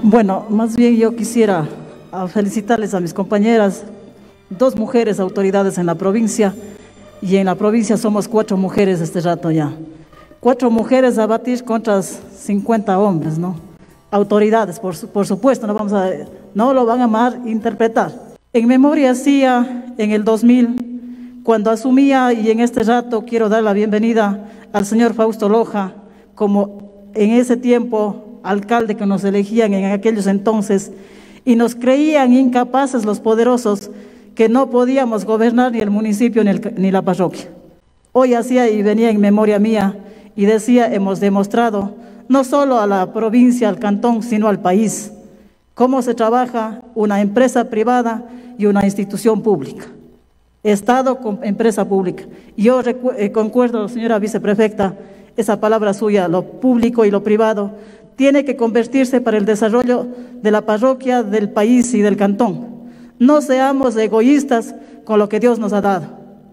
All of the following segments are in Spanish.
Bueno, más bien yo quisiera felicitarles a mis compañeras, dos mujeres autoridades en la provincia, y en la provincia somos 4 mujeres este rato ya. 4 mujeres a batir contra 50 hombres, ¿no? Autoridades, por supuesto, no lo van a malinterpretar. En memoria hacía en el 2000, cuando asumía, y en este rato quiero dar la bienvenida al señor Fausto Loja, como en ese tiempo alcalde que nos elegían en aquellos entonces, y nos creían incapaces los poderosos, que no podíamos gobernar ni el municipio ni la parroquia. Hoy hacía y venía en memoria mía y decía, hemos demostrado no solo a la provincia, al cantón, sino al país, cómo se trabaja una empresa privada y una institución pública. Estado con empresa pública. Yo concuerdo, señora viceprefecta, esa palabra suya, lo público y lo privado, tiene que convertirse para el desarrollo de la parroquia, del país y del cantón. No seamos egoístas con lo que Dios nos ha dado.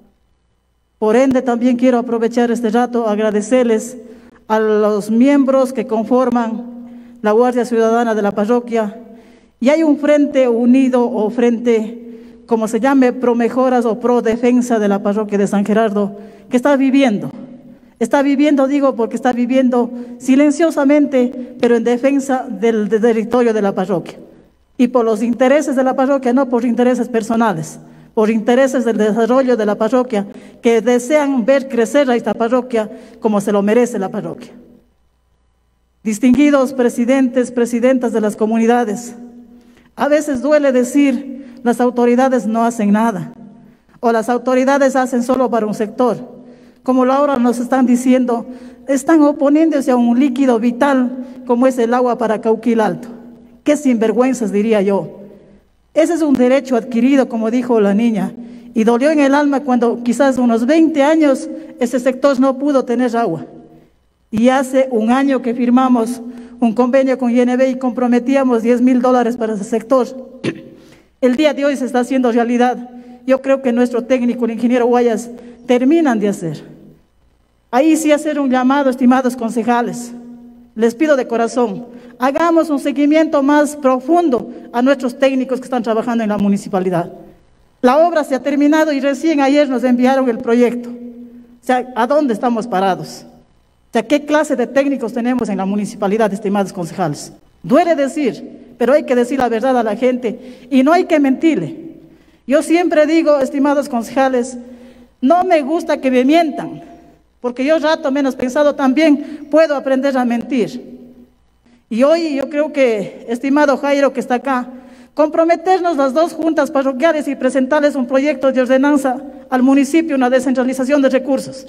Por ende, también quiero aprovechar este rato, agradecerles a los miembros que conforman la Guardia Ciudadana de la parroquia. Y hay un frente unido o frente, como se llame, pro mejoras o pro defensa de la parroquia de San Gerardo, que está viviendo. Está viviendo, digo, porque está viviendo silenciosamente, pero en defensa del territorio de la parroquia. Y por los intereses de la parroquia, no por intereses personales, por intereses del desarrollo de la parroquia, que desean ver crecer a esta parroquia como se lo merece la parroquia. Distinguidos presidentes, presidentas de las comunidades, a veces duele decir, las autoridades no hacen nada, o las autoridades hacen solo para un sector. Como ahora nos están diciendo, están oponiéndose a un líquido vital como es el agua para Cauquil Alto. Qué sinvergüenzas, diría yo. Ese es un derecho adquirido, como dijo la niña, y dolió en el alma cuando quizás unos 20 años ese sector no pudo tener agua. Y hace un año que firmamos un convenio con INB y comprometíamos $10,000 para ese sector. El día de hoy se está haciendo realidad. Yo creo que nuestro técnico, el ingeniero Guayas, terminan de hacer. Ahí sí hacer un llamado, estimados concejales. Les pido de corazón, hagamos un seguimiento más profundo a nuestros técnicos que están trabajando en la municipalidad. La obra se ha terminado y recién ayer nos enviaron el proyecto. O sea, ¿a dónde estamos parados? O sea, ¿qué clase de técnicos tenemos en la municipalidad, estimados concejales? Duele decir, pero hay que decir la verdad a la gente y no hay que mentirle. Yo siempre digo, estimados concejales, no me gusta que me mientan, porque yo rato menos pensado también puedo aprender a mentir. Y hoy yo creo que, estimado Jairo que está acá, comprometernos las dos juntas parroquiales y presentarles un proyecto de ordenanza al municipio, una descentralización de recursos.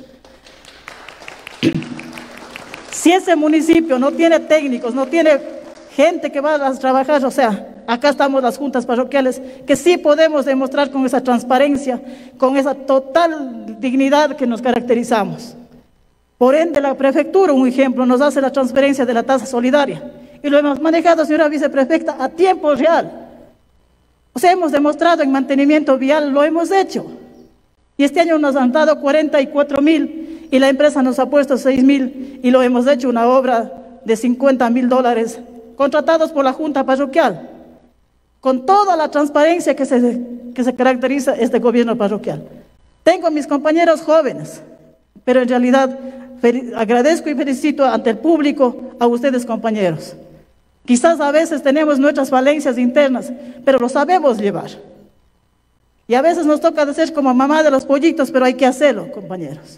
Si ese municipio no tiene técnicos, no tiene gente que va a trabajar, o sea, acá estamos las juntas parroquiales, que sí podemos demostrar con esa transparencia, con esa total dignidad que nos caracterizamos. Por ende, la prefectura, un ejemplo, nos hace la transferencia de la tasa solidaria. Y lo hemos manejado, señora viceprefecta, a tiempo real. O sea, hemos demostrado en mantenimiento vial, lo hemos hecho. Y este año nos han dado 44,000 y la empresa nos ha puesto 6,000 y lo hemos hecho una obra de $50,000 contratados por la Junta Parroquial, con toda la transparencia que se caracteriza este gobierno parroquial. Tengo a mis compañeros jóvenes, pero en realidad agradezco y felicito ante el público a ustedes, compañeros. Quizás a veces tenemos nuestras falencias internas, pero lo sabemos llevar. Y a veces nos toca decir como mamá de los pollitos, pero hay que hacerlo, compañeros.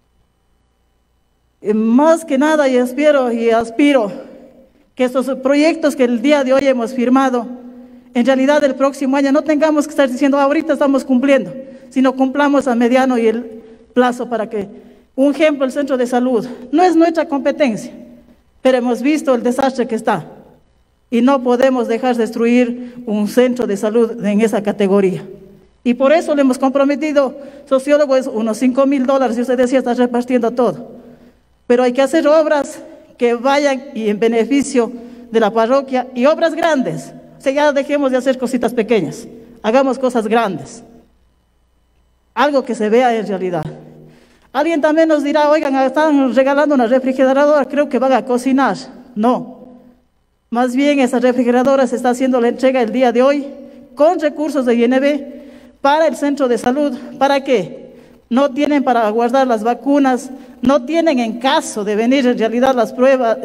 Y más que nada, y espero y aspiro que estos proyectos que el día de hoy hemos firmado, en realidad el próximo año no tengamos que estar diciendo ahorita estamos cumpliendo, sino cumplamos a mediano y el plazo para que, un ejemplo, el centro de salud no es nuestra competencia, pero hemos visto el desastre que está y no podemos dejar destruir un centro de salud en esa categoría. Y por eso le hemos comprometido, sociólogos, unos $5,000, y usted decía, está repartiendo todo. Pero hay que hacer obras que vayan y en beneficio de la parroquia y obras grandes. O sea, ya dejemos de hacer cositas pequeñas, hagamos cosas grandes. Algo que se vea en realidad. Alguien también nos dirá, oigan, están regalando una refrigeradora, creo que van a cocinar. No. Más bien, esa refrigeradora se está haciendo la entrega el día de hoy con recursos de INB para el centro de salud. ¿Para qué? No tienen para guardar las vacunas, no tienen en caso de venir en realidad las pruebas,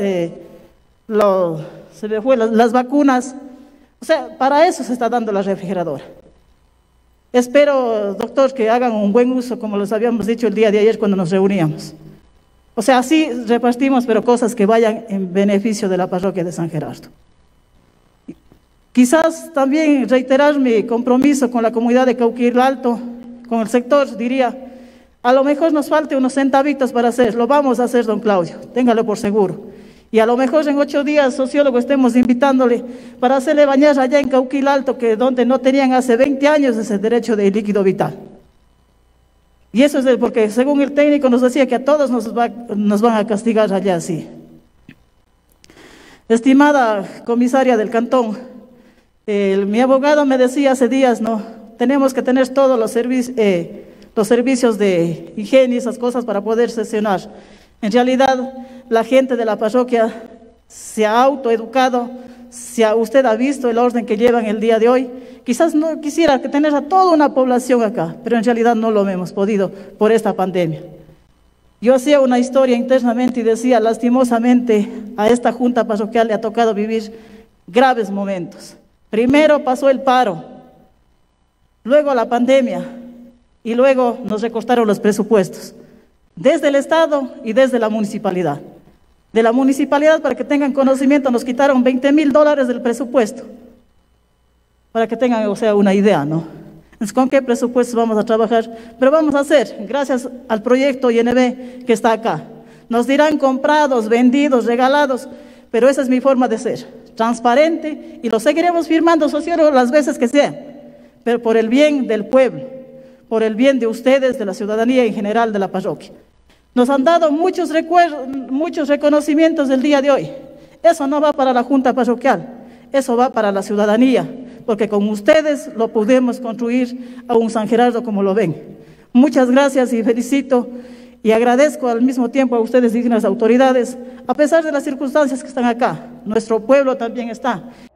las vacunas. O sea, para eso se está dando la refrigeradora. Espero, doctor, que hagan un buen uso, como les habíamos dicho el día de ayer cuando nos reuníamos. O sea, así repartimos, pero cosas que vayan en beneficio de la parroquia de San Gerardo. Quizás también reiterar mi compromiso con la comunidad de Cauquil Alto, con el sector, diría, a lo mejor nos falte unos centavitos para hacer, lo vamos a hacer, don Claudio, téngalo por seguro. Y a lo mejor en 8 días, sociólogo, estemos invitándole para hacerle bañar allá en Cauquil Alto, que donde no tenían hace 20 años ese derecho de líquido vital. Y eso es porque según el técnico nos decía que a todos nos van a castigar allá así. Estimada comisaria del cantón, mi abogado me decía hace días, no, tenemos que tener todos los servicios de higiene y esas cosas para poder sesionar. En realidad, la gente de la parroquia se ha autoeducado, usted ha visto el orden que llevan el día de hoy. Quizás no quisiera que tener a toda una población acá, pero en realidad no lo hemos podido por esta pandemia. Yo hacía una historia internamente y decía, lastimosamente, a esta junta parroquial le ha tocado vivir graves momentos. Primero pasó el paro, luego la pandemia y luego nos recortaron los presupuestos, desde el Estado y desde la municipalidad. De la municipalidad, para que tengan conocimiento, nos quitaron $20,000 del presupuesto, para que tengan, o sea, una idea, ¿no? Entonces, ¿con qué presupuestos vamos a trabajar? Pero vamos a hacer, gracias al proyecto INB que está acá. Nos dirán comprados, vendidos, regalados, pero esa es mi forma de ser, transparente, y lo seguiremos firmando, sociólogo, las veces que sea, pero por el bien del pueblo, por el bien de ustedes, de la ciudadanía en general de la parroquia. Nos han dado muchos reconocimientos el día de hoy. Eso no va para la junta parroquial, eso va para la ciudadanía, porque con ustedes lo podemos construir a un San Gerardo como lo ven. Muchas gracias y felicito y agradezco al mismo tiempo a ustedes, dignas autoridades, a pesar de las circunstancias que están acá. Nuestro pueblo también está.